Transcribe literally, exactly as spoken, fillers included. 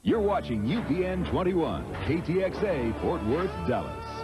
You're watching U P N twenty-one, K T X A, Fort Worth, Dallas.